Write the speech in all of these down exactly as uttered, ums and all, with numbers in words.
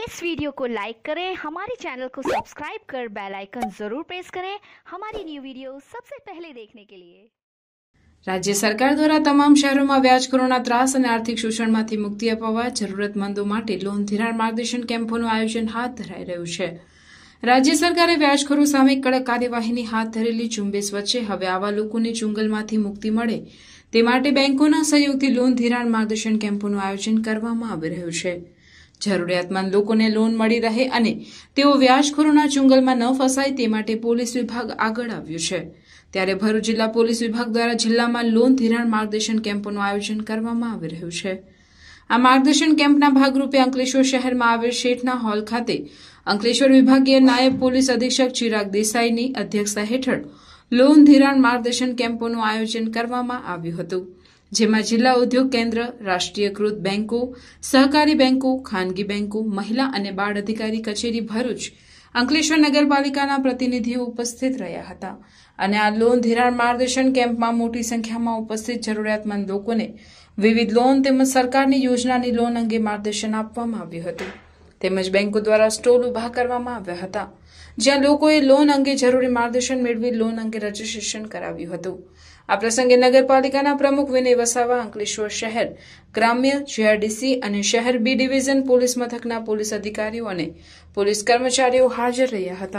इस वीडियो को लाइक करें, हमारे चैनल को सब्सक्राइब कर बेल आइकन जरूर प्रेस करें हमारी न्यू वीडियो सबसे पहले देखने के लिए। राज्य सरकार द्वारा તમામ શહેરોમાં વ્યાજખોરોના ત્રાસ અને આર્થિક શોષણમાંથી મુક્તિ અપાવવા જરૂરતમંદો માટે લોન ધિરાણ માર્ગદર્શન કેમ્પોનું આયોજન હાથ ધરાઈ રહ્યું છે। રાજ્ય સરકારે વ્યાજખોરો સામે કડક કાર્યવાહીની હાથ ધરેલી ઝુંબેશ વચ્ચે હવે આવા લોકોને ચુંગલમાંથી મુક્તિ મળે તે માટે બેંકોના સહયોગથી લોન ધિરાણ માર્ગદર્શન કેમ્પોનું આયોજન કરવામાં આવી રહ્યું છે। જરૂરિયાતમંદ લોકોને લોન મળી રહે અને તેઓ વ્યાજખોરોના ચુંગલમાં ન ફસાય તે માટે પોલીસ વિભાગ આગળ આવ્યું છે। ત્યારે ભરૂચ જિલ્લા પોલીસ વિભાગ દ્વારા જિલ્લામાં લોન ધિરાણ માર્ગદર્શન કેમ્પોનું આયોજન કરવામાં આવી રહ્યું છે। આ માર્ગદર્શન કેમ્પના ભાગરૂપે અંકલેશ્વર શહેરમાં આવેલ શેઠના હોલ ખાતે અંકલેશ્વર વિભાગીય નાયબ પોલીસ અધિક્ષક ચિરાગ દેસાઈની અધ્યક્ષતા હેઠળ લોન ધિરાણ માર્ગદર્શન કેમ્પોનું આયોજન કરવામાં આવ્યું હતું, જેમાં જિલ્લા ઉદ્યોગ કેન્દ્ર, રાષ્ટ્રીયકૃત બેંકો, સહકારી બેંકો, ખાનગી બેંકો, મહિલા અને બાળ અધિકારી કચેરી ભરૂચ, અંકલેશ્વર નગરપાલિકાના પ્રતિનિધિઓ ઉપસ્થિત રહ્યા હતા અને આ લોન ધિરાણ માર્ગદર્શન કેમ્પમાં મોટી સંખ્યામાં ઉપસ્થિત જરૂરિયાતમંદ લોકોને વિવિધ લોન તેમજ સરકારની યોજનાની લોન અંગે માર્ગદર્શન આપવામાં આવ્યું હતું તેમજ બેંકો દ્વારા સ્ટોલ ઉભા કરવામાં આવ્યા હતા, જ્યાં લોકોએ લોન અંગે જરૂરી માર્ગદર્શન મેળવી લોન અંગે રજીસ્ટ્રેશન કરાવ્યું હતું। આ પ્રસંગે નગરપાલિકાના પ્રમુખ વિનય વસાવા, અંકલેશ્વર શહેર ગ્રામ્ય, જીઆરડીસી અને શહેર બી ડિવિઝન પોલીસ મથકના પોલીસ અધિકારીઓ અને પોલીસ કર્મચારીઓ હાજર રહ્યા હતા।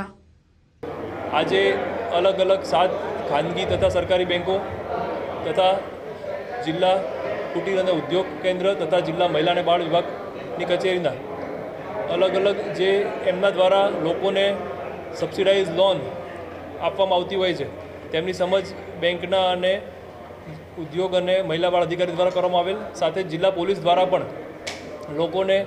આજે અલગ અલગ સાત ખાનગી તથા સરકારી બેંકો તથા જિલ્લા કુટીર અને ઉદ્યોગ કેન્દ્ર તથા જિલ્લા મહિલા અને બાળ વિભાગની કચેરીના અલગ અલગ જે એમના દ્વારા લોકોને સબસિડાઇઝ લોન આપવામાં આવતી હોય છે તેમની સમજ બેંકના અને ઉદ્યોગ અને મહિલા બાળ અધિકારી દ્વારા કરવામાં આવેલ, સાથે જિલ્લા પોલીસ દ્વારા પણ લોકોને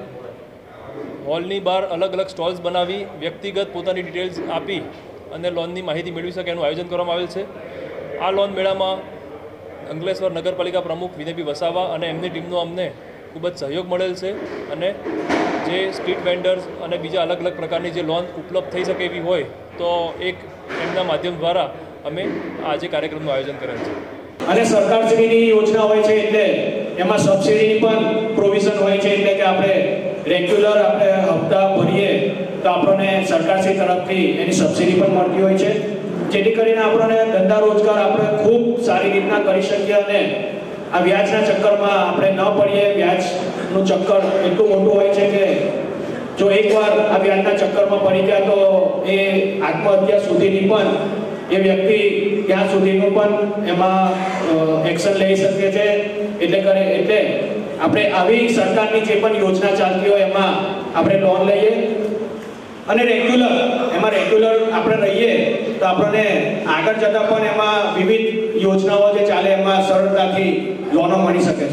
હોલની બહાર અલગ અલગ સ્ટોલ્સ બનાવી વ્યક્તિગત પોતાની ડિટેલ્સ આપી અને લોનની માહિતી મેળવી શકે એનું આયોજન કરવામાં આવેલ છે। આ લોન મેળામાં અંકલેશ્વર નગરપાલિકા પ્રમુખ વિનયભાઈ વસાવા અને એમની ટીમનો અમને ખૂબ જ સહયોગ મળેલ છે અને જે સ્ટ્રીટ વેન્ડર્સ અને બીજા અલગ અલગ પ્રકારની જે લોન ઉપલબ્ધ થઈ શકે એવી હોય તો એક એમના માધ્યમ દ્વારા અમે આજે કાર્યક્રમનું આયોજન કરેલ છે। અને સરકારશ્રીની યોજના હોય છે એટલે એમાં સબસિડીની પણ પ્રોવિઝન હોય છે, એટલે કે આપણે રેગ્યુલર આપણે હપ્તા ભરીએ તો આપણને સરકારશ્રી તરફથી એની સબસિડી પણ મળતી હોય છે, જેથી કરીને આપણને ધંધા રોજગાર આપણે ખૂબ સારી રીતના કરી શકીએ અને આ વ્યાજના ચક્કરમાં આપણે ન પડીએ। વ્યાજનું ચક્કર એટલું મોટું હોય છે કે જો એકવાર આ વ્યાજના ચક્કરમાં પડી ગયા તો એ આત્મહત્યા સુધીની પણ એ વ્યક્તિ ત્યાં સુધીનું પણ એમાં એક્શન લઈ શકે છે। એટલે કરે એટલે આપણે આવી સરકારની જે પણ યોજના ચાલતી હોય એમાં આપણે લોન લઈએ અને રેગ્યુલર એમાં રેગ્યુલર આપણે રહીએ તો આપણને આગળ જતાં પણ એમાં વિવિધ યોજનાઓ જે ચાલે એમાં સરળતાથી લોનો મળી શકે છે।